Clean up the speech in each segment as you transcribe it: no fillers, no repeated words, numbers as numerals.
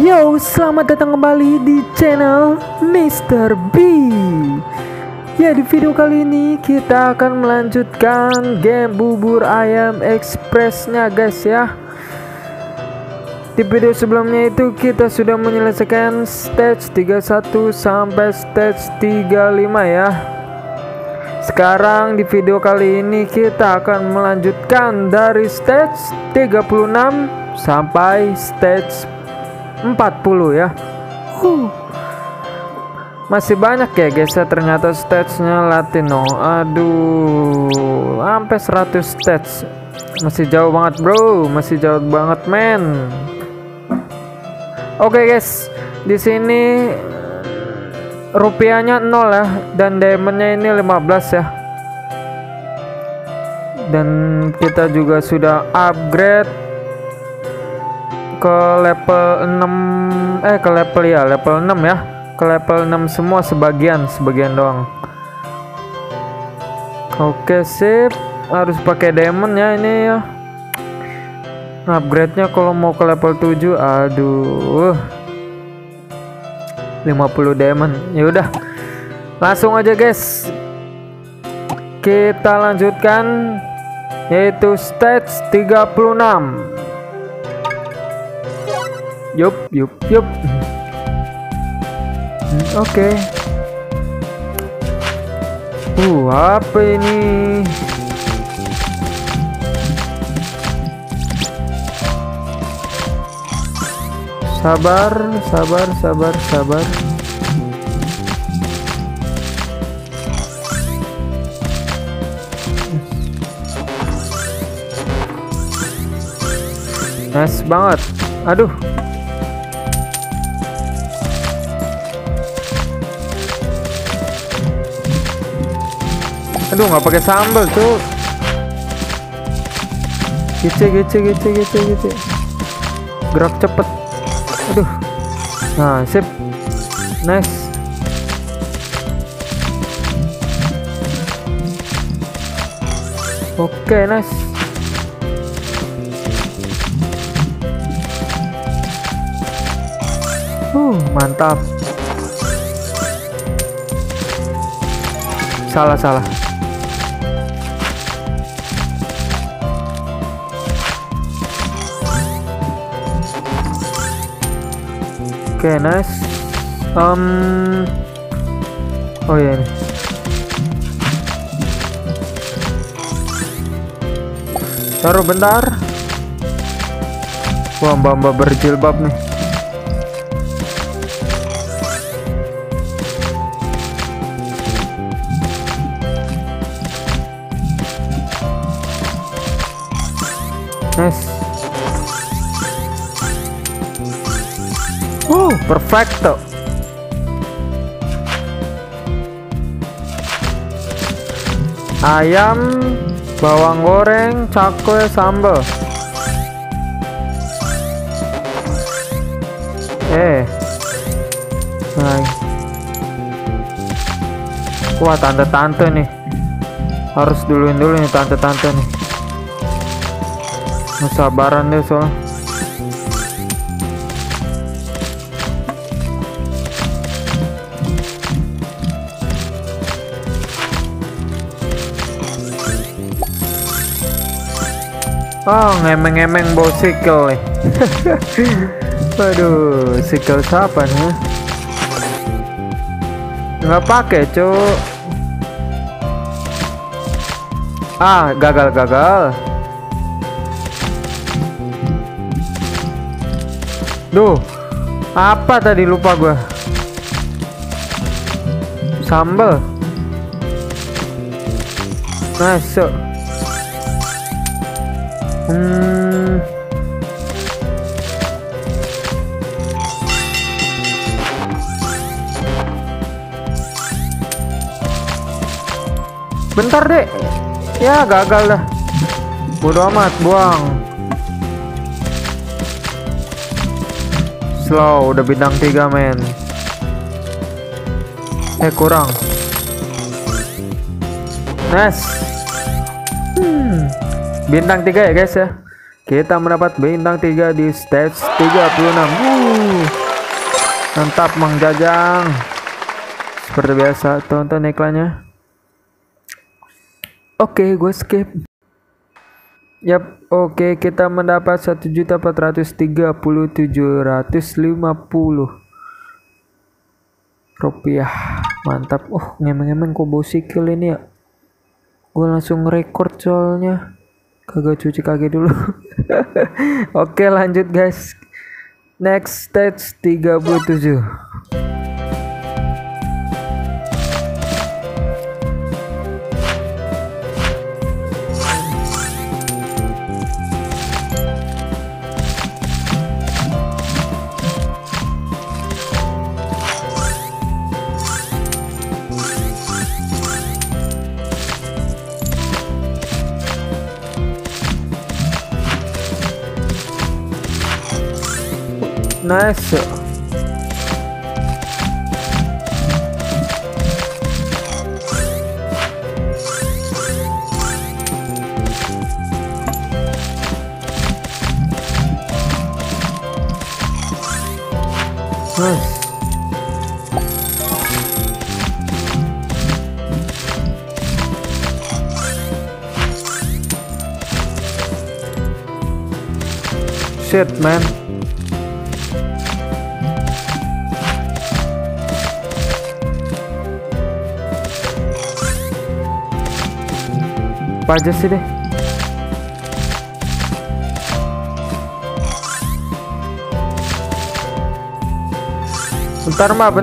Yo, selamat datang kembali di channel Mr. B. Ya, di video kali ini kita akan melanjutkan game bubur ayam expressnya guys ya. Di video sebelumnya itu kita sudah menyelesaikan stage 31 sampai stage 35 ya. Sekarang di video kali ini kita akan melanjutkan dari stage 36 sampai stage 40 ya. Masih banyak ya guys ya, ternyata stage-nya Latino. Aduh, sampai 100 stage. Masih jauh banget bro, masih jauh banget men. Oke guys, di sini rupiahnya 0 ya, dan diamondnya ini 15 ya. Dan kita juga sudah upgrade ke level 6 ke level 6 ya, ke level 6 semua, sebagian doang. Oke sip, harus pakai diamond ya ini ya. Upgrade nya kalau mau ke level 7 aduh 50 diamond. Ya udah, langsung aja guys kita lanjutkan, yaitu stage 36. Yup. Oke. Apa ini? Sabar. Nice banget. Aduh. Aduh, nggak pakai sambal tuh. Gice. Gerak cepet. Aduh. Nah, sip. Nice. Oke, nice. Mantap. Salah. Oke, nice. Oh ya ini. Taruh bentar. Wah, mbak berjilbab nih. Nice. Perfecto. Ayam, bawang goreng, cakwe, sambal. Nah. Wah, tante-tante nih. Harus duluin dulu nih tante-tante nih. Sabaran deh soalnya. Ngemeng-ngemeng bawa sikel nih. Waduh, sikel siapa nih? Nggak pakai cuk. Gagal. Duh, apa tadi, lupa gua. Sambal. Masuk. Bentar deh. Ya, gagal dah. Bodo amat, buang. Slow, udah bintang 3 men. Kurang. Nice. Bintang 3 ya guys ya. Kita mendapat bintang 3 di stage 36. Mantap Mang Jajang. Seperti biasa, tonton iklannya. Oke, gue skip. Yap, oke, kita mendapat 1.430.750 rupiah. Mantap. Ngemeng-ngemeng kok bau sikil ini ya. Gue langsung record soalnya kagak cuci kaki dulu. Oke, lanjut guys. Next stage 37. Nice. Nice. Shit, man. Apa aja sih deh. Bentar mbak.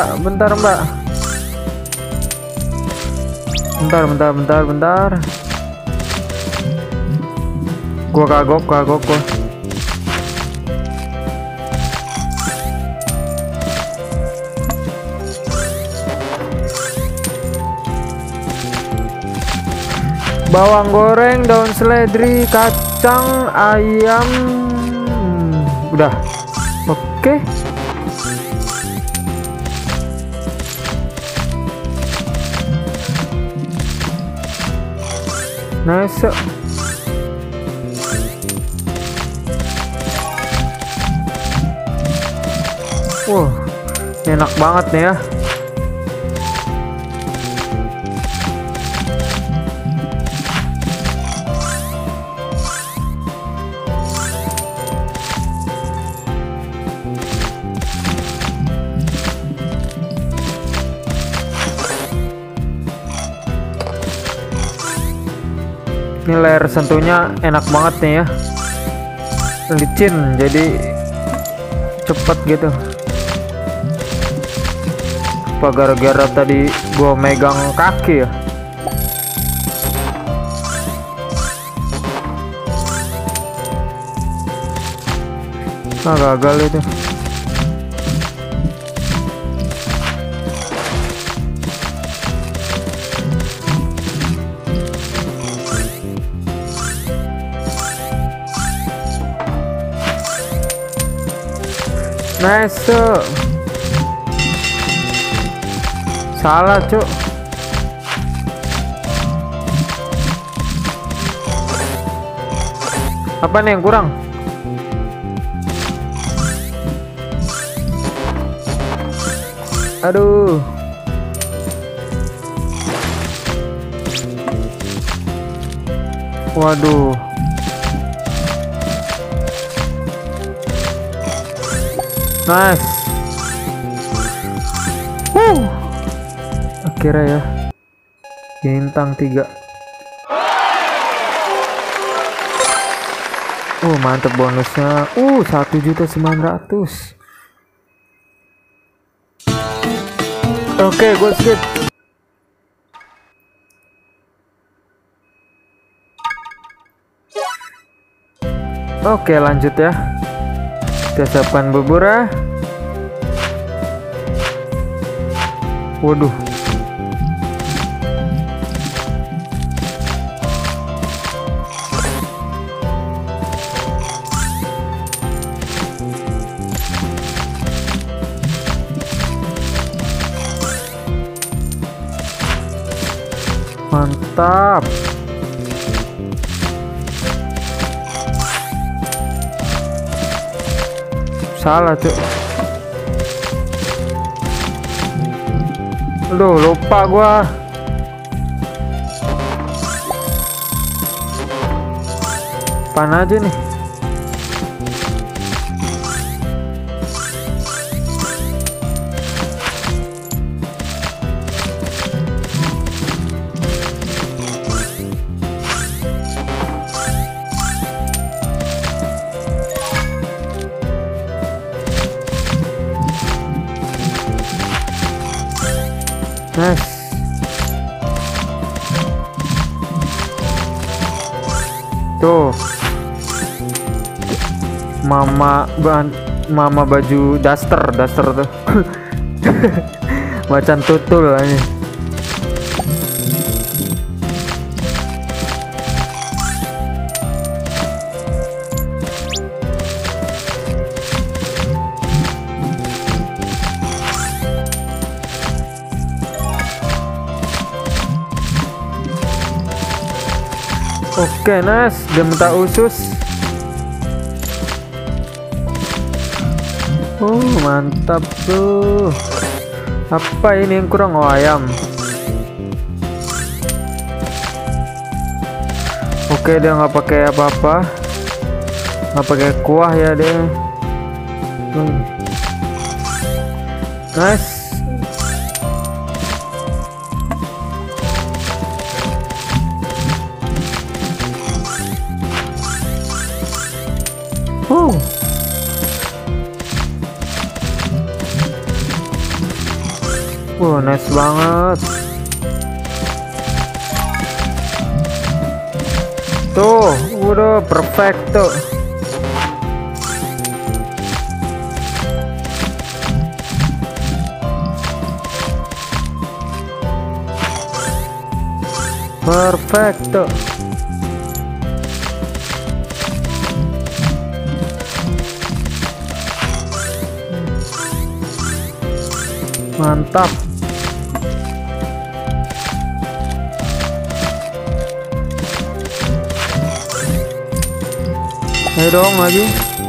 Gua kagok gua. Bawang goreng, daun seledri, kacang, ayam. Udah. Oke. Nice. Enak banget nih ya. Ini layar sentuhnya enak banget nih ya, licin jadi cepet gitu. Apa gara-gara tadi gua megang kaki ya? Gagal itu. Nice. Salah cuk. Apa nih yang kurang? Aduh. Waduh. Nice. Akhirnya ya. Bintang 3. Mantep bonusnya. 1.900.000. Oke, gue skip. Oke, lanjut ya. Kita siapkan bubur ya. Waduh. Mantap. salah cuk. Aduh, lupa gua. Apaan aja nih? Nice. Tuh. Mama baju daster tuh. Macan tutul ini. Oke, nice. Dia minta usus. Oh, mantap tuh. Apa ini yang kurang? Oh, ayam. Oke, dia nggak pakai apa-apa. Nggak pakai kuah ya dia. Nice. Nice banget. Tuh, udah perfect tuh. Perfect tuh. Mantap. Ayo dong lagi.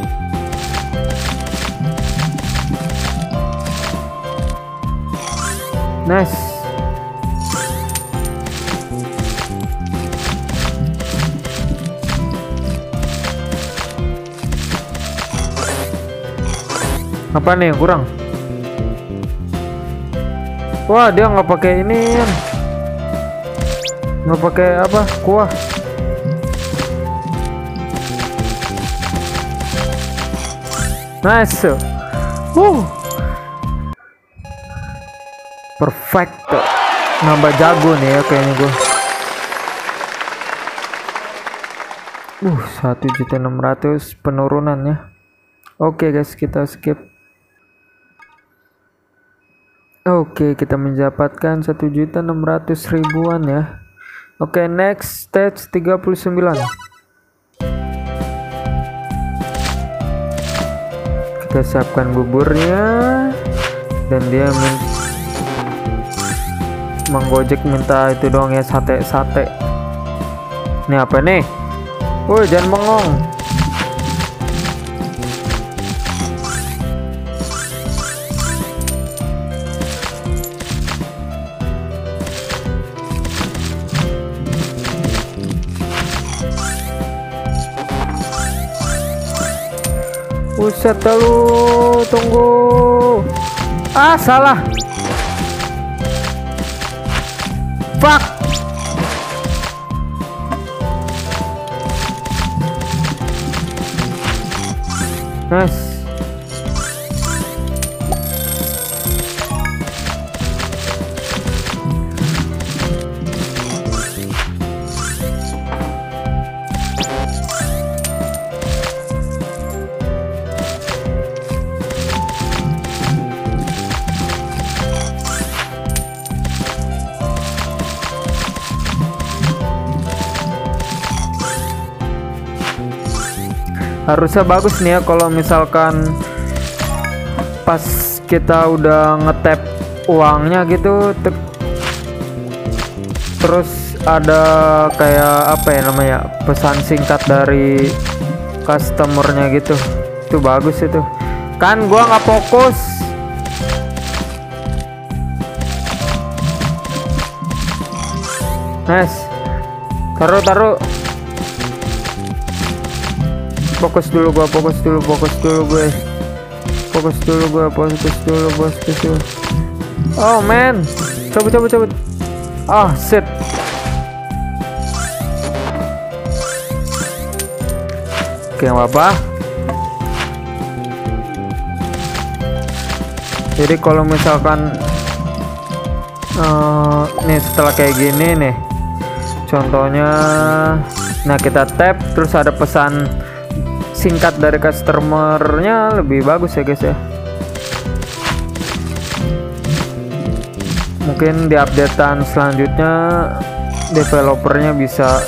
Nice. Apa nih yang kurang? Wah, dia nggak pakai ini, nggak pakai apa kuah. Nice. Perfect. Nambah jago nih ya kayaknya gue. 1.600.000 penurunannya. Oke guys, kita skip. Oke, kita mendapatkan 1.600.000-an ya. Oke, next stage 39. Kita siapkan buburnya, dan dia menggojek minta itu doang ya, sate. Ini apa nih? Woi, jangan bengong. Buset lu, tunggu. Ah, salah. Fuck. Nice. Harusnya bagus nih ya kalau misalkan pas kita udah ngetap uangnya gitu, terus ada kayak apa ya namanya, pesan singkat dari customernya gitu. Itu bagus itu. Kan gua nggak fokus. Nice. Taruh. Fokus dulu gue. Oh man, cabut. Oh shit. Oke, nggak apa. Jadi kalau misalkan nih setelah kayak gini nih, contohnya, nah kita tap terus ada pesan singkat dari customernya, lebih bagus ya guys ya. Mungkin di updatean selanjutnya developernya bisa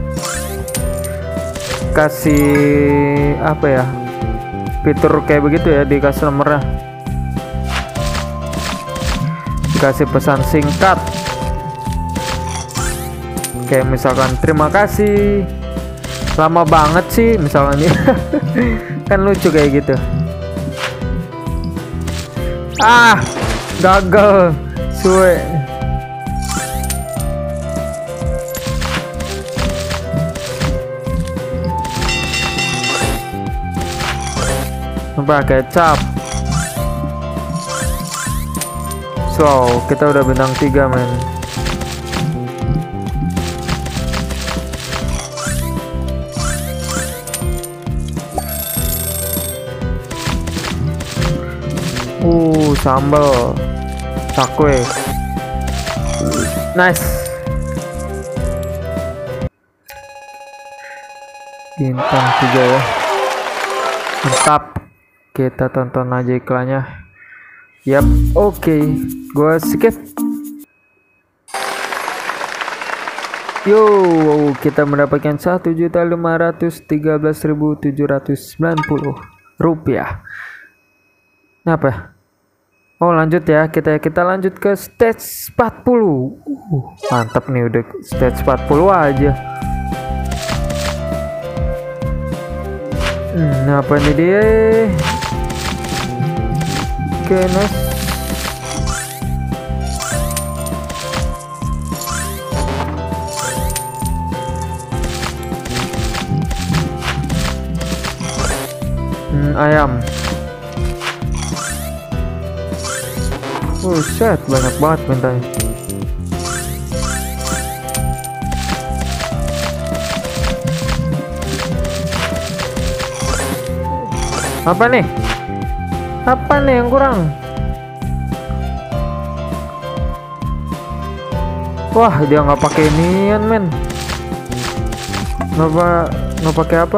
kasih apa ya, fitur kayak begitu ya di customernya, dikasih pesan singkat kayak misalkan terima kasih, lama banget sih misalnya. Kan lucu kayak gitu. Gagal suwe. Pakai kecap. So kita udah bintang 3 men. Sambal cakwe. Nice. Bintang 3 ya. Mantap. Kita tonton aja iklannya. Yap, oke. Gua skip. Yo, kita mendapatkan 1.513.790 rupiah. Kenapa? Oh lanjut ya, kita lanjut ke stage 40. Mantap nih, udah stage 40 aja. Apa ini dia? Oke, nice. Ayam. Set banyak banget mintanya. Apa nih? Apa nih yang kurang? Wah, dia nggak pakai inian men. Nggak pakai apa?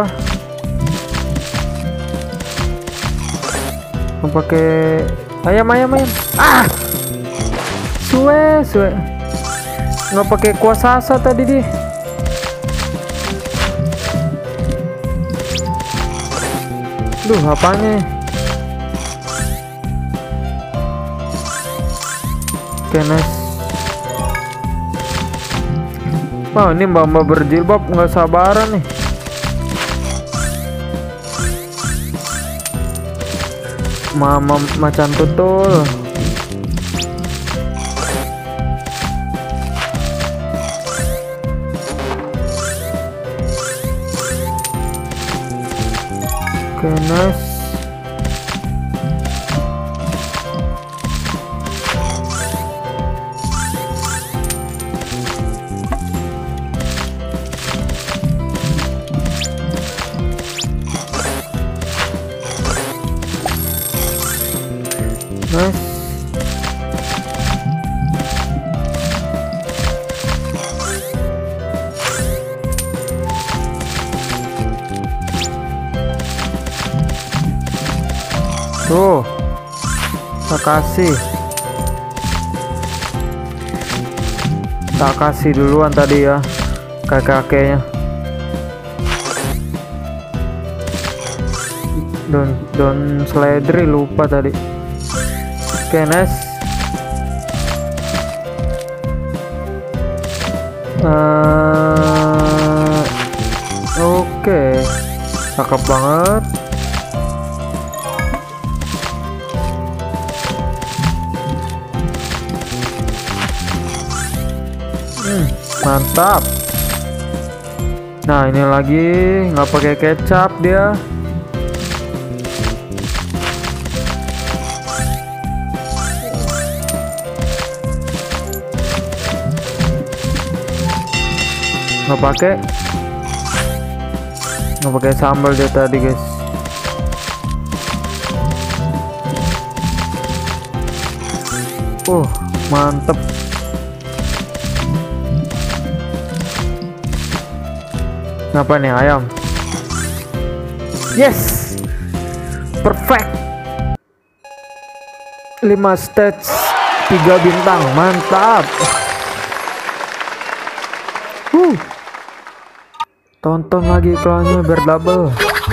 Nggak pakai ayam. Suwe. Nggak pakai kuasa asa tadi deh. Duh, apanya? Oke, nice. Wah, ini mbak-mbak berjilbab nggak sabaran nih. Mama macan tutul. Oke, nice. Nice. Tuh, tak kasih duluan tadi ya kakeknya. Don seledri lupa tadi. Oke, nice. Oke, cakep banget. mantap. Nah ini lagi nggak pakai kecap dia. Nggak pakai sambal dia tadi guys. Mantep. Apa nih ayam? Yes, perfect. 5 stage 3 bintang, mantap. Tonton lagi iklannya biar double.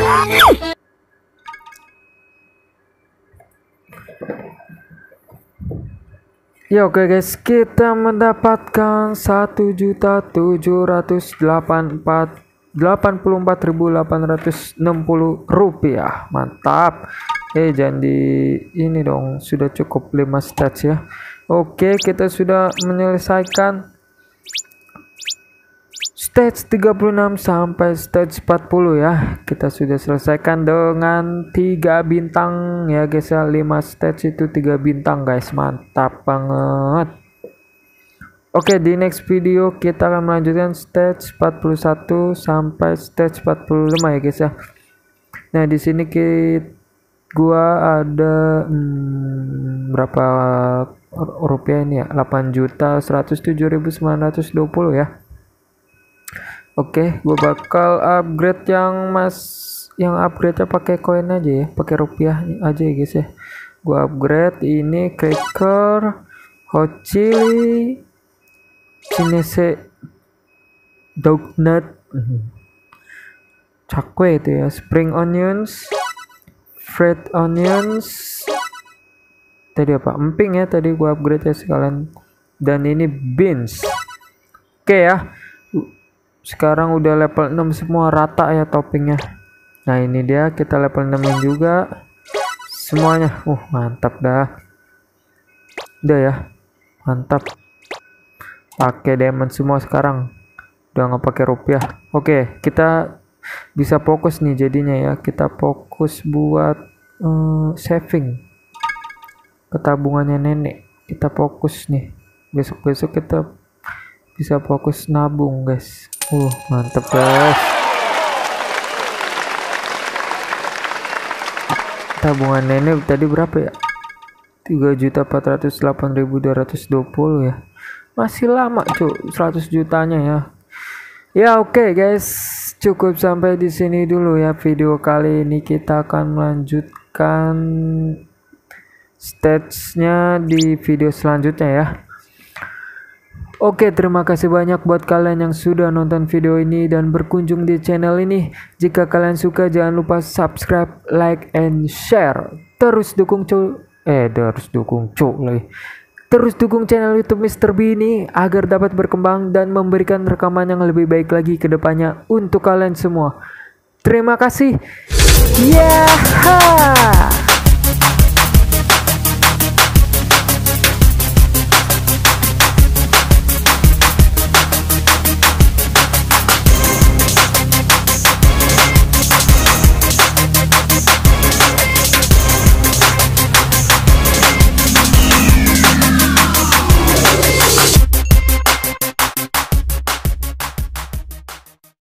Ya oke guys, kita mendapatkan 1.784.860 rupiah. Mantap. Jangan di ini dong, sudah cukup 5 stats ya. Oke, kita sudah menyelesaikan stage 36 sampai stage 40 ya. Kita sudah selesaikan dengan 3 bintang ya guys ya. 5 stage itu 3 bintang guys. Mantap banget. Oke, di next video kita akan melanjutkan stage 41 sampai stage 45 ya guys ya. Nah, di sini gua ada berapa rupiah ini ya? 8.107.920 ya. Oke, gue bakal upgrade yang upgrade-nya pakai koin aja ya, pakai rupiah aja ya guys ya. Gue upgrade ini cracker, hot chili, chinese donut, cakwe itu ya, spring onions, fried onions. Tadi apa? Emping ya, tadi gue upgrade ya sekalian. Dan ini beans. Oke ya. Sekarang udah level 6 semua rata ya toppingnya. Nah ini dia, kita level 6 juga semuanya. Mantap dah. Udah ya, mantap. Pakai diamond semua sekarang. Udah nggak pakai rupiah. Oke, kita bisa fokus nih jadinya ya. Kita fokus buat saving ke tabungannya nenek. Kita fokus nih. Besok-besok kita bisa fokus nabung guys. Mantep guys. Tabungan nenek tadi berapa ya? 3.408.220 ya. Masih lama cuy, 100 jutanya ya. Ya oke guys, cukup sampai di sini dulu ya video kali ini. Kita akan melanjutkan stage-nya di video selanjutnya ya. Oke, terima kasih banyak buat kalian yang sudah nonton video ini dan berkunjung di channel ini. Jika kalian suka, jangan lupa subscribe, like, and share. Terus dukung channel YouTube Mr. B ini agar dapat berkembang dan memberikan rekaman yang lebih baik lagi ke depannya untuk kalian semua. Terima kasih. Yeah!